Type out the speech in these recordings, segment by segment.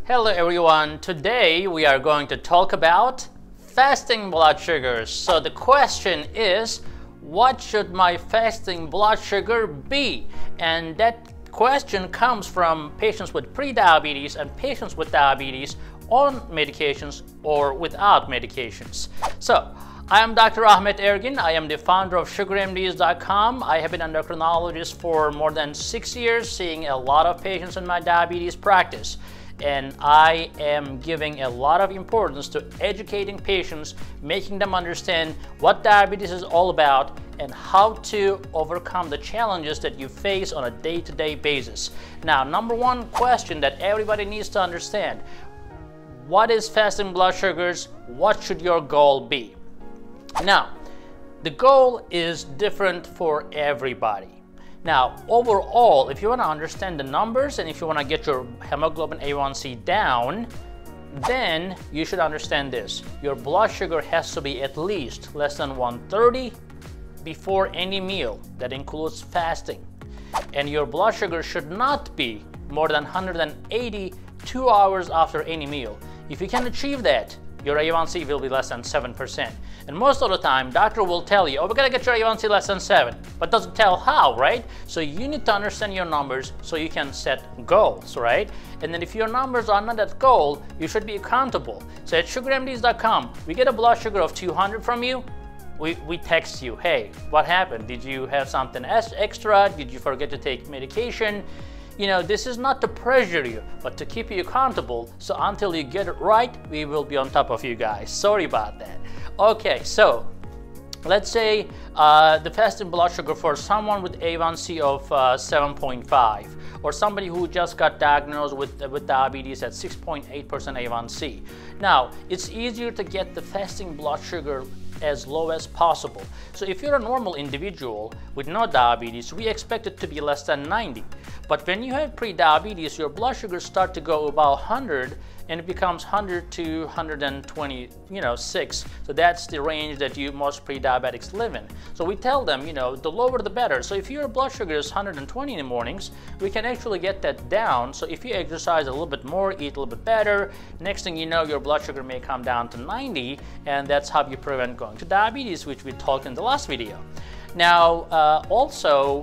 Hello everyone, today we are going to talk about fasting blood sugars. So the question is, what should my fasting blood sugar be? And that question comes from patients with pre-diabetes and patients with diabetes on medications or without medications. So I am Dr. Ergin. I am the founder of SugarMDs.com. I have been an endocrinologist for more than 6 years, seeing a lot of patients in my diabetes practice. And I am giving a lot of importance to educating patients, making them understand what diabetes is all about and how to overcome the challenges that you face on a day-to-day basis. Now, number one question that everybody needs to understand: what is fasting blood sugars? What should your goal be? Now, the goal is different for everybody. Now, overall, if you want to understand the numbers and if you want to get your hemoglobin A1C down, then you should understand this. Your blood sugar has to be at least less than 130 before any meal. That includes fasting. And your blood sugar should not be more than 180 2 hours after any meal. If you can achieve that, your A1C will be less than 7%. And most of the time, doctor will tell you, oh, we're gonna get your A1C less than 7, but doesn't tell how, right? So you need to understand your numbers so you can set goals, right? And then if your numbers are not at goal, you should be accountable. So at SugarMDs.com, we get a blood sugar of 200 from you. We text you, hey, what happened? Did you have something extra? Did you forget to take medication? You know, this is not to pressure you, but to keep you accountable. So until you get it right, we will be on top of you guys. Sorry about that. Okay, so let's say the fasting blood sugar for someone with A1C of 7.5, or somebody who just got diagnosed with diabetes at 6.8% A1C. Now, it's easier to get the fasting blood sugar as low as possible. So if you're a normal individual with no diabetes, we expect it to be less than 90. But when you have pre-diabetes, your blood sugars start to go about 100 and it becomes 100 to 126. So that's the range that most pre-diabetics live in. So we tell them, the lower the better. So if your blood sugar is 120 in the mornings, we can actually get that down. So if you exercise a little bit more, eat a little bit better, next thing you know, your blood sugar may come down to 90, and that's how you prevent going to diabetes, which we talked in the last video. Now, also,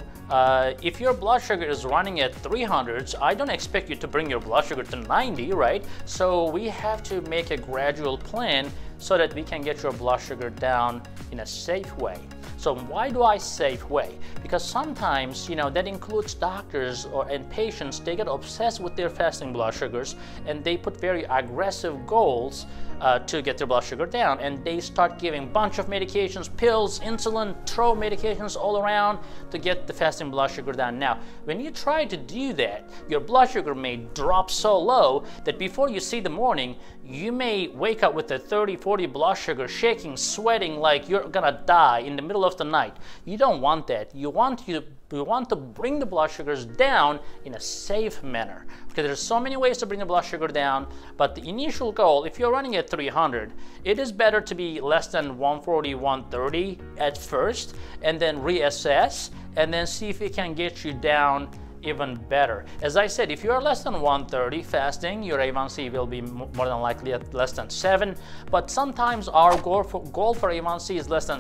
if your blood sugar is running at 300s, I don't expect you to bring your blood sugar to 90, right? So we have to make a gradual plan so that we can get your blood sugar down in a safe way. So why do I safe way? Because sometimes, that includes doctors and patients, they get obsessed with their fasting blood sugars and they put very aggressive goals to get their blood sugar down, and they start giving a bunch of medications, pills, insulin, throw medications all around to get the fasting blood sugar down. Now, when you try to do that, your blood sugar may drop so low that before you see the morning, you may wake up with a 30-40 blood sugar, shaking, sweating like you're gonna die in the middle of the night. You don't want that. You want to bring the blood sugars down in a safe manner. Because there's so many ways to bring the blood sugar down, but the initial goal, if you're running at 300, it is better to be less than 140, 130 at first, and then reassess, and then see if it can get you down even better. As I said, if you are less than 130 fasting, your A1C will be more than likely at less than 7, but sometimes our goal for A1C is less than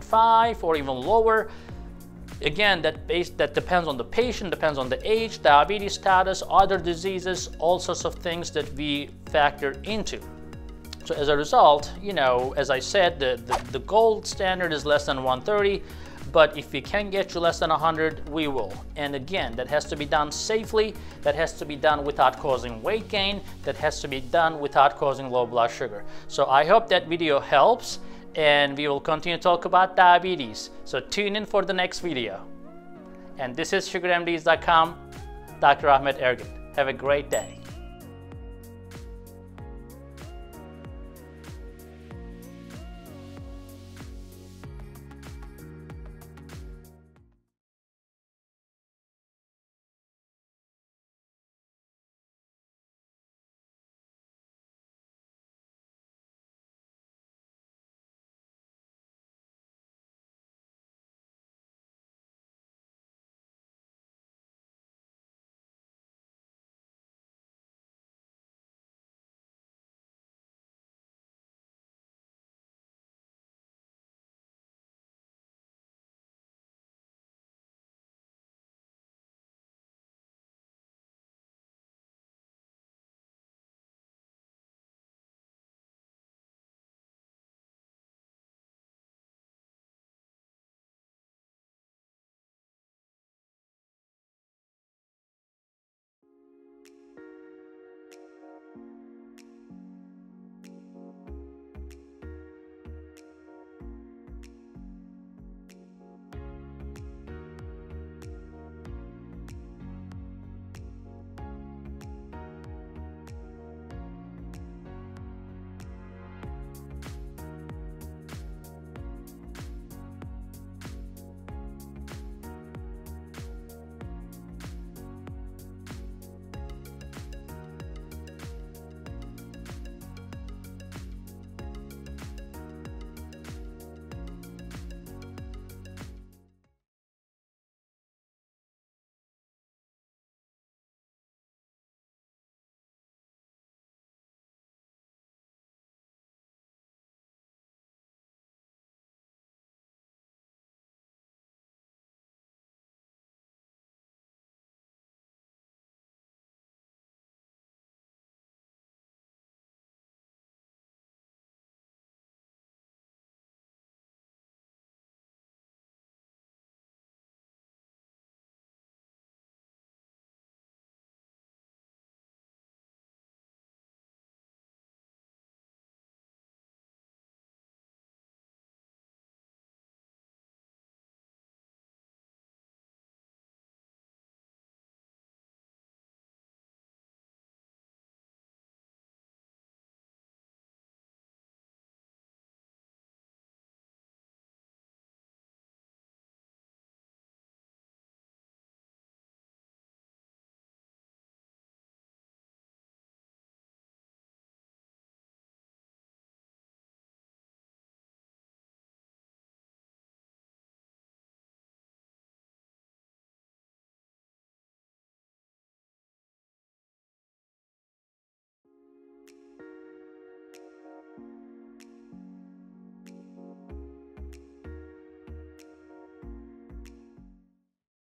6.5 or even lower. Again, that depends on the patient, depends on the age, diabetes status, other diseases, all sorts of things that we factor into. So as a result, as I said, the gold standard is less than 130, but if we can get you less than 100, we will. And again, that has to be done safely, that has to be done without causing weight gain, that has to be done without causing low blood sugar. So I hope that video helps, and we will continue to talk about diabetes. So tune in for the next video. And this is SugarMDs.com, Dr. Ergin. Have a great day.